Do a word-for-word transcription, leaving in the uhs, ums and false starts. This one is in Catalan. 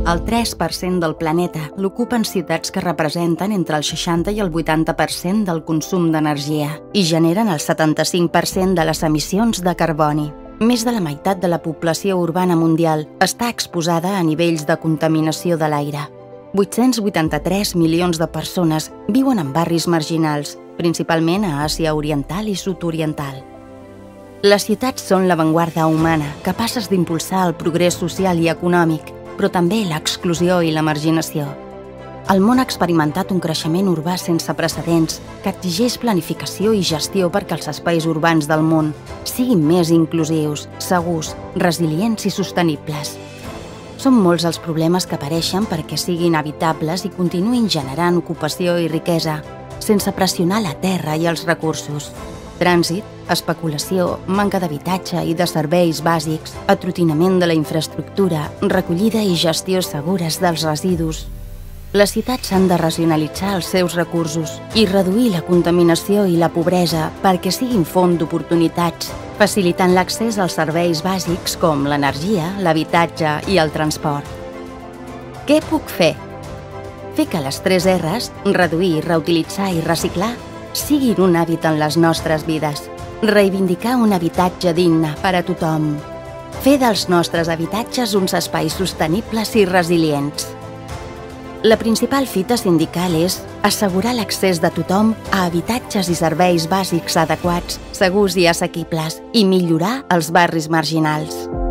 El tres per cent del planeta l'ocupen ciutats que representen entre el seixanta i el vuitanta per cent del consum d'energia i generen el setanta-cinc per cent de les emissions de carboni. Més de la meitat de la població urbana mundial està exposada a nivells de contaminació de l'aire. vuit-cents vuitanta-tres milions de persones viuen en barris marginals, principalment a Àsia Oriental i Sud-oriental. Les ciutats són l'avantguarda humana, capaces d'impulsar el progrés social i econòmic, però també l'exclusió i la marginació. El món ha experimentat un creixement urbà sense precedents que exigeix planificació i gestió perquè els espais urbans del món siguin més inclusius, segurs, resilients i sostenibles. Són molts els problemes que apareixen perquè siguin habitables i continuïn generant ocupació i riquesa, sense pressionar la terra i els recursos. Trànsit, especulació, manca d'habitatge i de serveis bàsics, atrotinament de la infraestructura, recollida i gestió segures dels residus. Les ciutats han de racionalitzar els seus recursos i reduir la contaminació i la pobresa perquè siguin font d'oportunitats, facilitant l'accés als serveis bàsics com l'energia, l'habitatge i el transport. Què puc fer? Fer que les tres erres, reduir, reutilitzar i reciclar, siguin un hàbit en les nostres vides. Reivindicar un habitatge digne per a tothom. Fer dels nostres habitatges uns espais sostenibles i resilients. La principal fita sindical és assegurar l'accés de tothom a habitatges i serveis bàsics adequats, segurs i assequibles i millorar els barris marginals.